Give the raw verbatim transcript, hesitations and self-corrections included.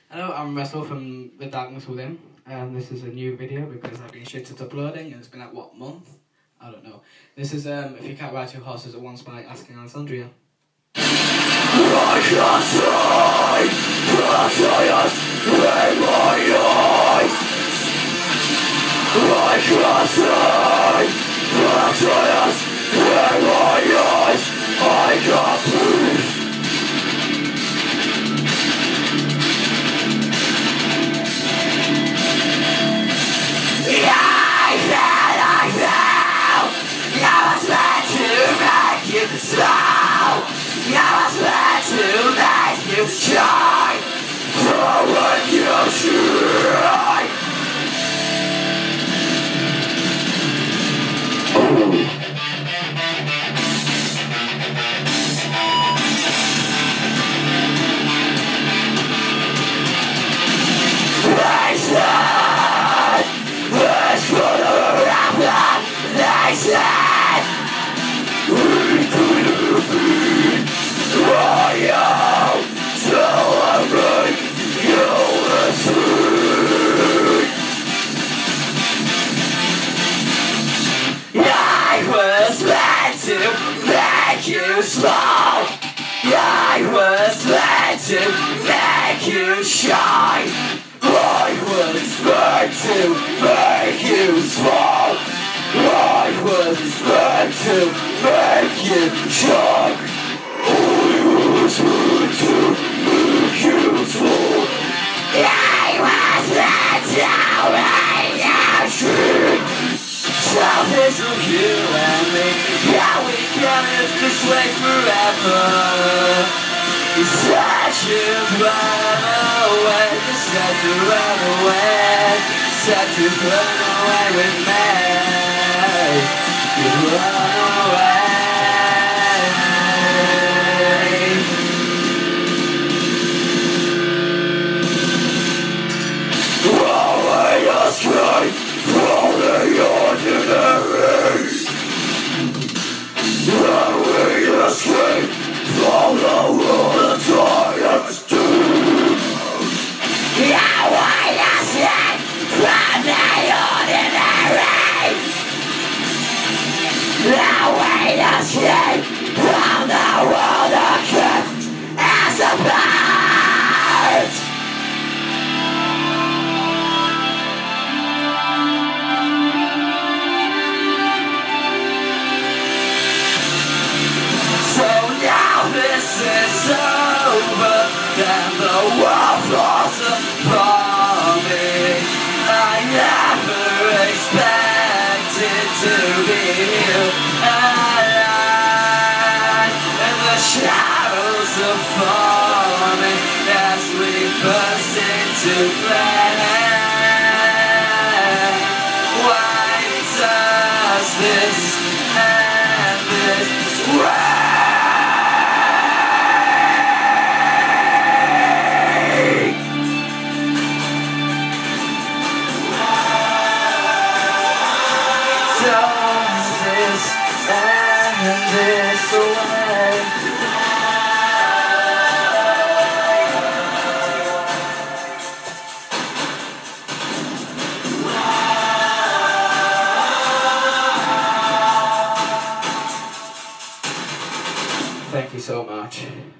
Hello, I'm Russell from The Darkness Within, and this is a new video because I've been shit at uploading, and it's been at what, month? I don't know. This is um, If You Can't Ride Two Horses at Once by Asking Alexandria. I can't see the giants in my eyes. I can't see the giants in my eyes. I can't breathe. I feel, I feel. I was meant to make you smile. I was meant to make you shine. So when you shine, oh. They said this could never happen. They said we could never be. I am celebrating you this week. I was meant to make you smile. I was meant to make you shine. I was meant to make you smile. I was meant to make you shine. I was meant to make you smile. I was meant to make you shine. So this is you and me. Yeah, we can live this way forever. You said you'd run away. You said you'd run away. You said you'd run away with me. You'd run away. Rolling escape from the ordinary. Rolling escape from the world that giants do. Rolling escape from the ordinary. Rolling escape from the world that kept us apart. This is over, and the world falls upon me. I never expected to be here alive, and the shadows are falling as we burst into flame. Why does this end this way? This away. Thank you so much.